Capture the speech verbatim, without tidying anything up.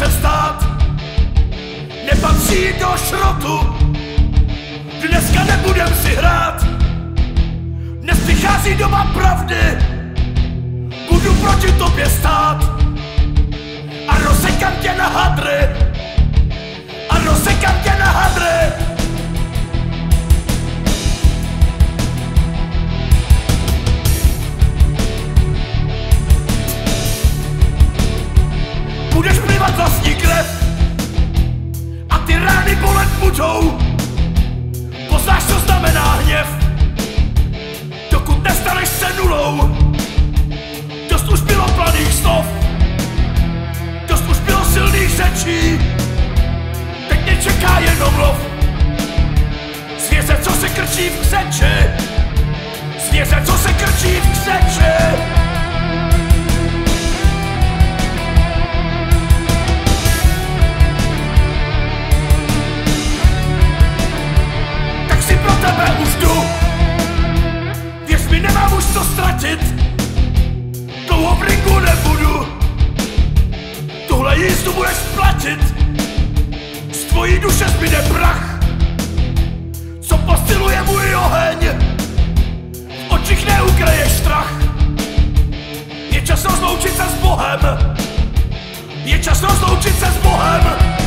nechce vstát, nepatří do šrotu. Dneska nebudem si hrát, dnes přichází doba pravdy, budu proti tobě stát a rozsekám tě na hadry, a rozsekám tě na hadry. Budeš plivat vlastní krev a ty rány bolet budou. Poznáš, co znamená hněv, dokud nestaneš se nulou. Dost už bylo planých slov, dost už bylo silných řečí, teď mě čeká jenom lov. Zvěře, co se krčí v křeči, zvěře, co se krčí v křeči. Tebe už jdu, věř mi, nemám už co ztratit, dlouho v ringu nebudu, tuhle jízdu budeš platit, z tvojí duše zbyde prach, co posiluje můj oheň, v očích neukreješ strach, je čas rozloučit se s Bohem, je čas rozloučit se s Bohem.